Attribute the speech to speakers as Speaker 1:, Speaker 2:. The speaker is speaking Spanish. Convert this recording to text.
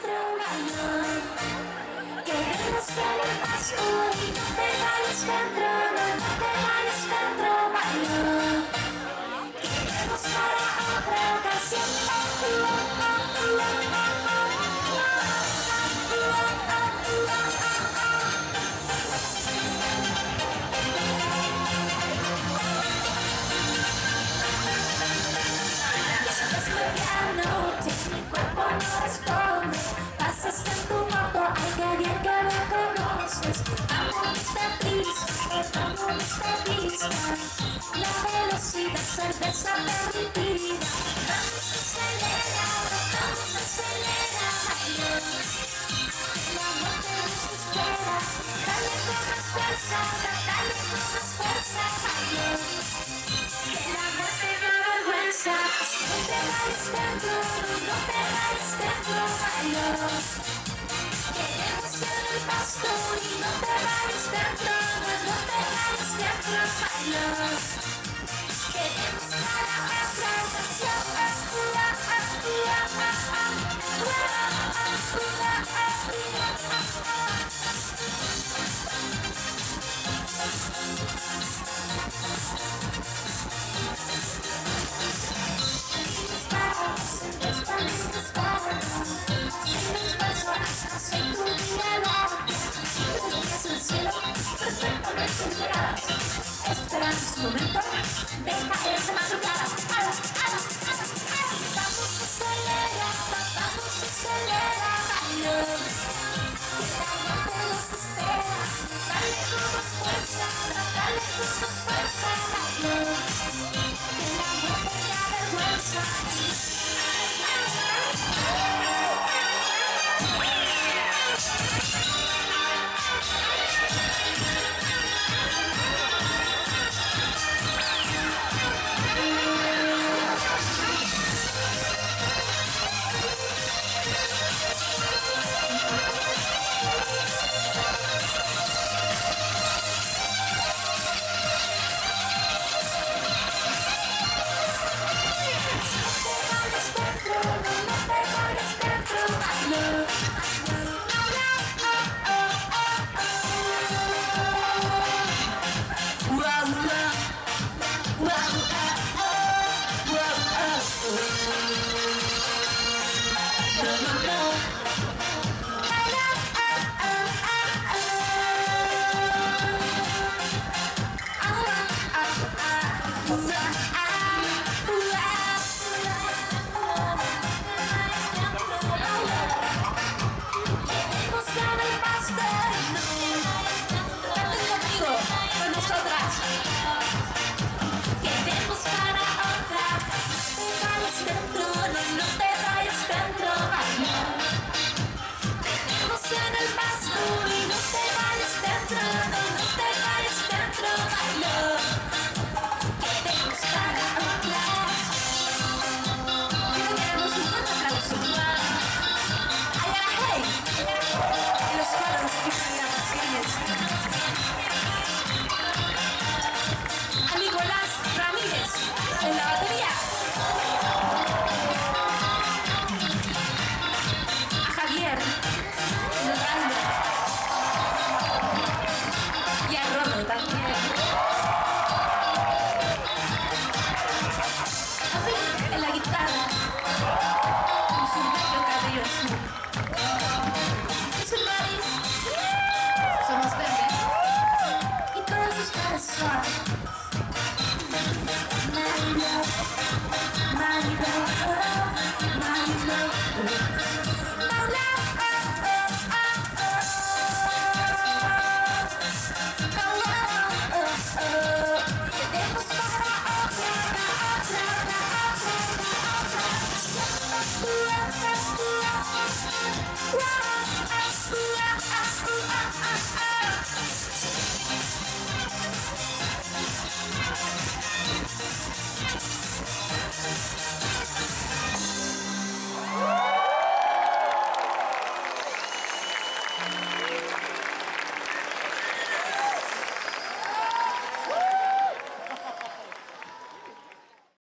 Speaker 1: centro, bailo. Queremos ser el más cool y no te vayas dentro, no te vayas dentro, bailo. Queremos para otra ocasión. Mi cuerpo no responde. Pasas en tu moto, alguien que no conoces. Vamos esta pista. La velocidad cerveza permitida. Vamos a acelerar, bailón. El amor te desespera. Dale con más fuerza, bailón. El amor te da vergüenza. No te vayas dentro, bailón. Queremos ser el pastor y no te vayas dentro, bailón. Queremos para otra ocasión. Esperando su momento de caerse madrugada. Vamos a acelerar, bailón. El amor te los espera. Dale con más fuerza, bailón. El amor te da vergüenza. No, no, no.